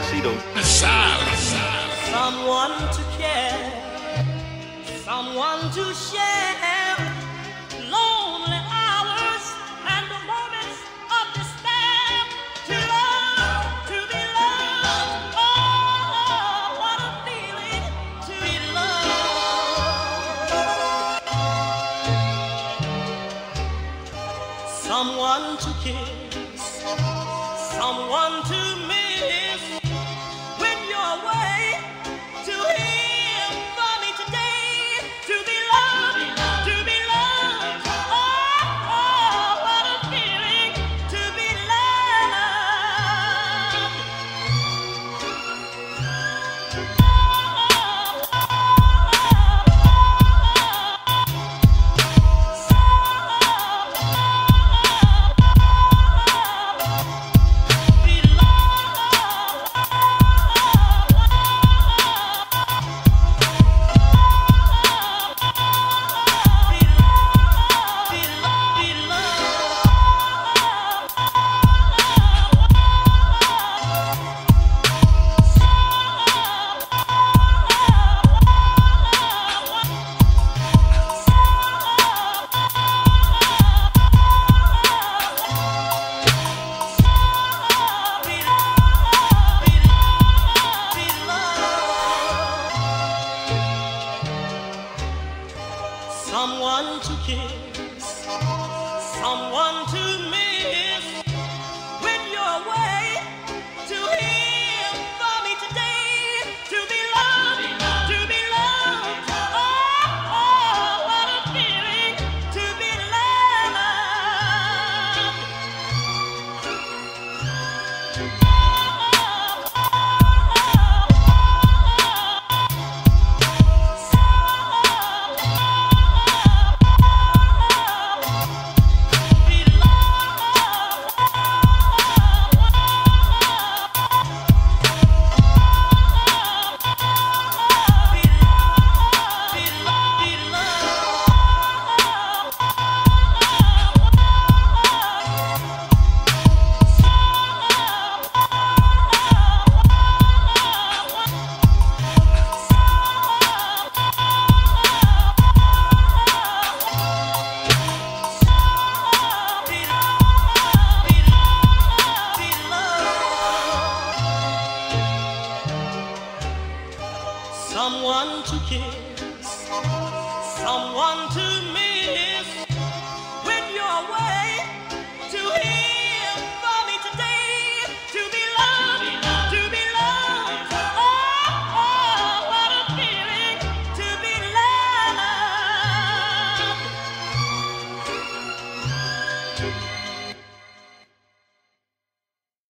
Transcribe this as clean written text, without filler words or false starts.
Despacito. Someone to care, someone to share lonely hours and the moments of despair. To love, to be loved. Oh, what a feeling to be loved. Someone to kiss, someone to miss. When you're away, to hear from me today, to be loved, to be loved. Oh, what a feeling to be loved. Be someone to kiss, someone to miss. When you're away, to hear from me today, to be loved, to be loved. Oh, what a feeling to be someone to kiss,